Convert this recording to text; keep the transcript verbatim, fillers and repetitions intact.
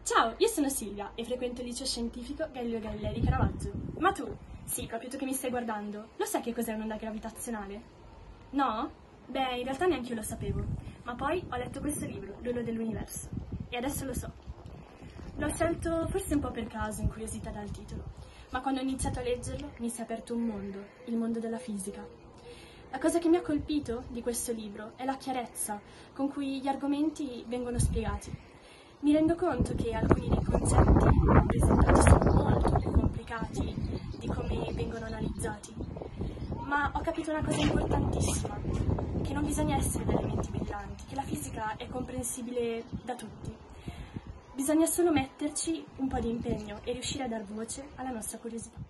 Ciao, io sono Silvia e frequento il liceo scientifico Galileo Galilei di Caravaggio. Ma tu? Sì, proprio tu che mi stai guardando, lo sai che cos'è un'onda gravitazionale? No? Beh, in realtà neanche io lo sapevo, ma poi ho letto questo libro, L'Urlo dell'Universo, e adesso lo so. L'ho scelto forse un po' per caso, incuriosita dal titolo, ma quando ho iniziato a leggerlo mi si è aperto un mondo, il mondo della fisica. La cosa che mi ha colpito di questo libro è la chiarezza con cui gli argomenti vengono spiegati. Mi rendo conto che alcuni dei concetti presentati sono molto più complicati di come vengono analizzati, ma ho capito una cosa importantissima, che non bisogna essere delle menti brillanti, che la fisica è comprensibile da tutti. Bisogna solo metterci un po' di impegno e riuscire a dar voce alla nostra curiosità.